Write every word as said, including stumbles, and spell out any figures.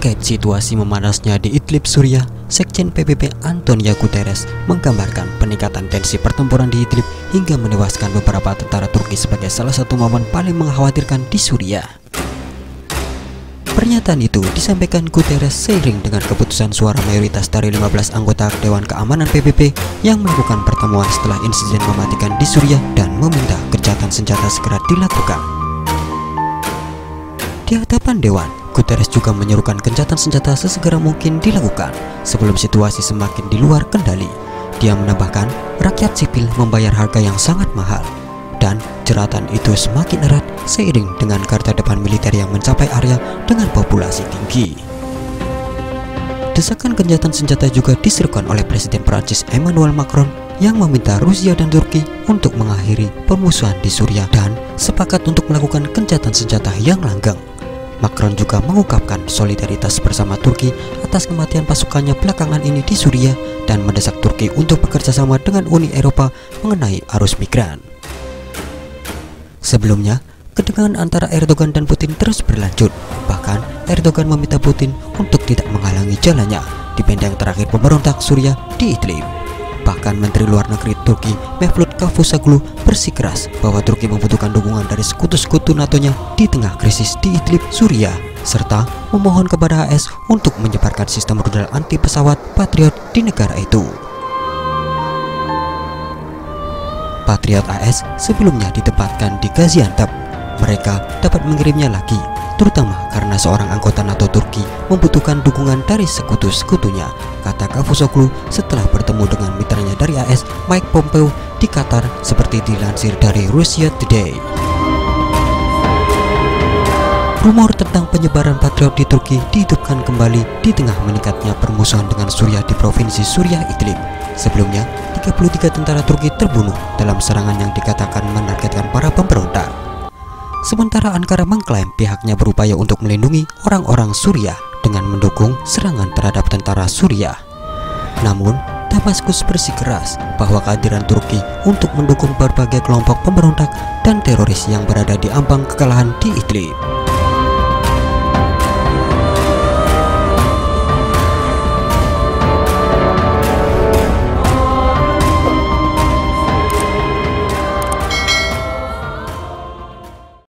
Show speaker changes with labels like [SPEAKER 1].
[SPEAKER 1] Terkait situasi memanasnya di Idlib, Suriah, Sekjen P B B Antonio Guterres menggambarkan peningkatan tensi pertempuran di Idlib hingga menewaskan beberapa tentara Turki sebagai salah satu momen paling mengkhawatirkan di Suriah. Pernyataan itu disampaikan Guterres seiring dengan keputusan suara mayoritas dari lima belas anggota Dewan Keamanan P B B yang melakukan pertemuan setelah insiden mematikan di Suriah dan meminta gencatan senjata segera dilakukan. Di hadapan Dewan, Guterres juga menyerukan gencatan senjata sesegera mungkin dilakukan sebelum situasi semakin di luar kendali. Dia menambahkan rakyat sipil membayar harga yang sangat mahal dan jeratan itu semakin erat seiring dengan garda depan militer yang mencapai area dengan populasi tinggi. Desakan gencatan senjata juga diserukan oleh Presiden Prancis Emmanuel Macron yang meminta Rusia dan Turki untuk mengakhiri permusuhan di Suriah dan sepakat untuk melakukan gencatan senjata yang langgeng. Macron juga mengungkapkan solidaritas bersama Turki atas kematian pasukannya belakangan ini di Suriah dan mendesak Turki untuk bekerja sama dengan Uni Eropa mengenai arus migran. Sebelumnya, ketegangan antara Erdogan dan Putin terus berlanjut. Bahkan, Erdogan meminta Putin untuk tidak menghalangi jalannya di benteng terakhir pemberontak Suriah di Idlib. Bahkan Menteri Luar Negeri Turki Mevlut Cavusoglu bersikeras bahwa Turki membutuhkan dukungan dari sekutu-sekutu NATO-nya di tengah krisis di Idlib, Suriah, serta memohon kepada A S untuk menyebarkan sistem rudal anti pesawat Patriot di negara itu. Patriot A S sebelumnya ditempatkan di Gaziantep. Mereka dapat mengirimnya lagi, terutama karena seorang anggota NATO Turki membutuhkan dukungan dari sekutu-sekutunya, kata Cavusoglu setelah bertemu dengan mitranya dari A S, Mike Pompeo, di Qatar, seperti dilansir dari Russia Today. Rumor tentang penyebaran Patriot di Turki dihidupkan kembali di tengah meningkatnya permusuhan dengan Suriah di provinsi Suriah Idlib. Sebelumnya, tiga puluh tiga tentara Turki terbunuh dalam serangan yang dikatakan menargetkan para pemberontak. Sementara Ankara mengklaim pihaknya berupaya untuk melindungi orang-orang Suriah dengan mendukung serangan terhadap tentara Suriah. Namun, Damaskus bersikeras bahwa kehadiran Turki untuk mendukung berbagai kelompok pemberontak dan teroris yang berada di ambang kekalahan di Idlib.